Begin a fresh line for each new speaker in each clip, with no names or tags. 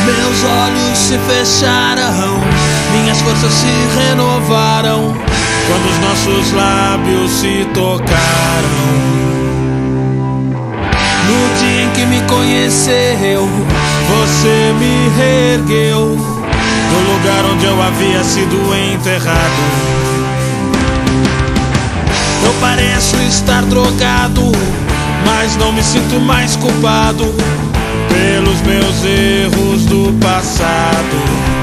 Meus olhos se fecharam, minhas forças se renovaram quando os nossos lábios se tocaram. No dia em que me conheceu, você me reergueu do lugar onde eu havia sido enterrado. Eu pareço estar drogado, mas não me sinto mais culpado pelos meus erros do passado.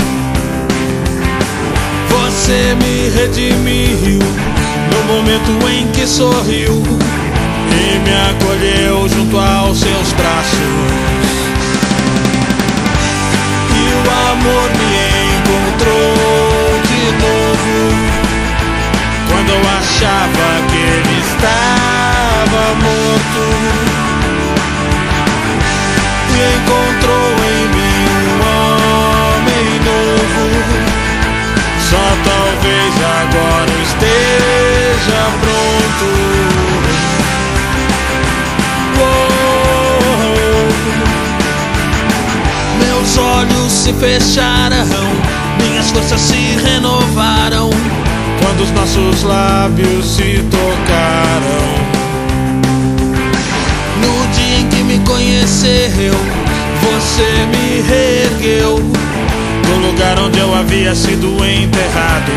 Você me redimiu no momento em que sorriu e me acolheu junto aos seus braços. E o amor me encontrou de novo quando eu achava que ele estava morto. E encontrou em mim um homem novo. Só talvez agora eu esteja pronto. Meus olhos se fecharam, minhas forças se renovaram quando os nossos lábios se tocaram. No dia em que me conheceu, você me reergueu do lugar onde eu havia sido enterrado.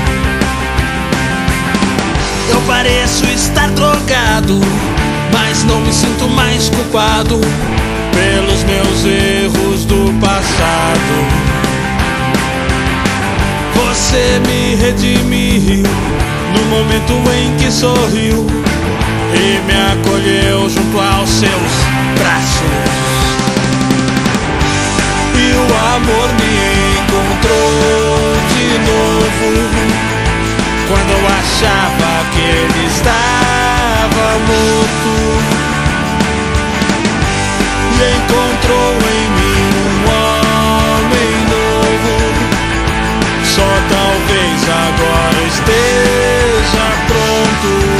Eu pareço estar drogado, mas não me sinto mais culpado pelos meus erros do passado. Você me redimiu no momento em que sorriu e me acolheu junto aos seus braços. E o amor me encontrou de novo quando eu achava que ele estava morto. E encontrou em mim um homem novo. Só talvez agora eu esteja pronto.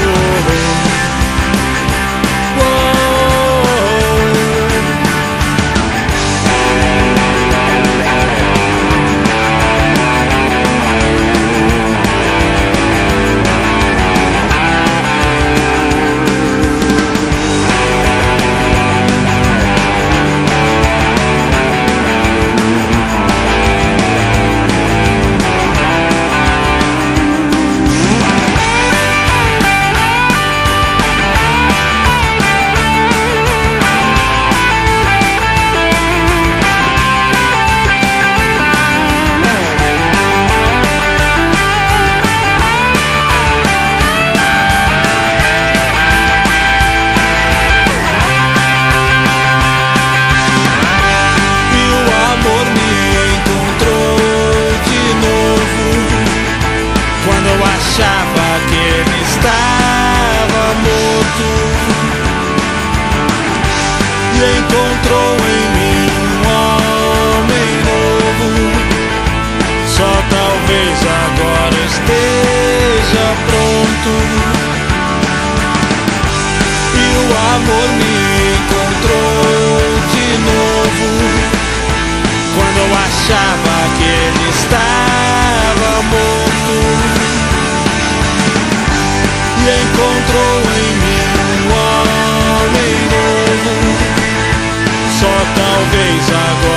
Achava que ele estava morto e encontrou em mim um homem novo. Só talvez agora eu esteja pronto. E o amor me encontrou de novo quando eu achava que ele estava morto. E encontrou em mim um homem novo. Só talvez agora